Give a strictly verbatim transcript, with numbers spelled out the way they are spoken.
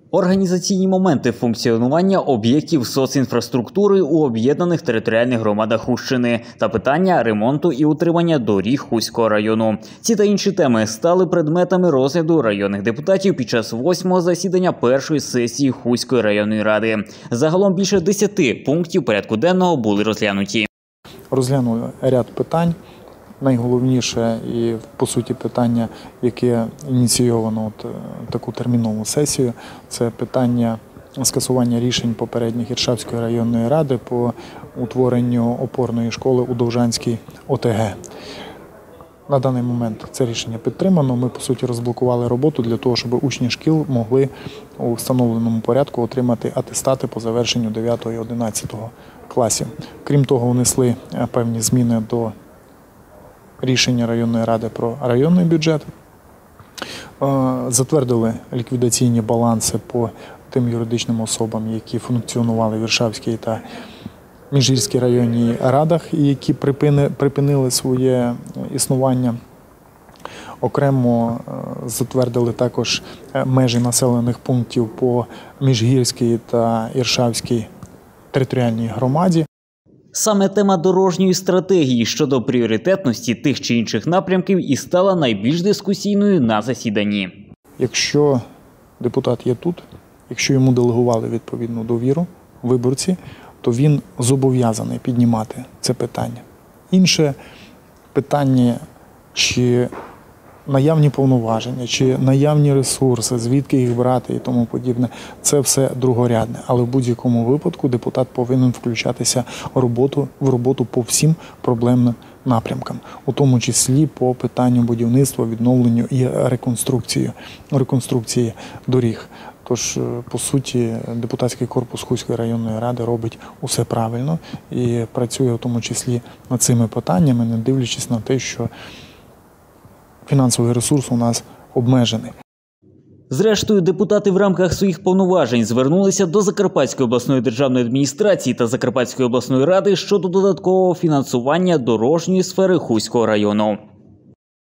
Організаційні моменти функціонування об'єктів соцінфраструктури у об'єднаних територіальних громадах Хустщини та питання ремонту і утримання доріг Хуського району. Ці та інші теми стали предметами розгляду районних депутатів під час восьмого засідання першої сесії Хуської районної ради. Загалом більше десяти пунктів порядку денного були розглянуті. Розглянули ряд питань. Найголовніше і, по суті, питання, яке ініційовано от таку термінову сесію, це питання скасування рішень попередніх Іршавської районної ради по утворенню опорної школи у Довжанській О Те Ге. На даний момент це рішення підтримано. Ми, по суті, розблокували роботу для того, щоб учні шкіл могли у встановленому порядку отримати атестати по завершенню дев'ятого і одинадцятого класів. Крім того, внесли певні зміни до рішення районної ради про районний бюджет, затвердили ліквідаційні баланси по тим юридичним особам, які функціонували в Іршавській та Міжгірській районній радах і які припинили своє існування. Окремо затвердили також межі населених пунктів по Міжгірській та Іршавській територіальній громаді. Саме тема дорожньої стратегії щодо пріоритетності тих чи інших напрямків і стала найбільш дискусійною на засіданні. Якщо депутат є тут, якщо йому делегували відповідну довіру виборці, то він зобов'язаний піднімати це питання. Інше питання, чи наявні повноваження, чи наявні ресурси, звідки їх брати і тому подібне, це все другорядне. Але в будь-якому випадку депутат повинен включатися в роботу, в роботу по всім проблемним напрямкам, у тому числі по питанню будівництва, відновленню і реконструкції, реконструкції доріг. Тож, по суті, депутатський корпус Хуської районної ради робить усе правильно і працює в тому числі над цими питаннями, не дивлячись на те, що фінансовий ресурс у нас обмежений. Зрештою, депутати в рамках своїх повноважень звернулися до Закарпатської обласної державної адміністрації та Закарпатської обласної ради щодо додаткового фінансування дорожньої сфери Хуського району.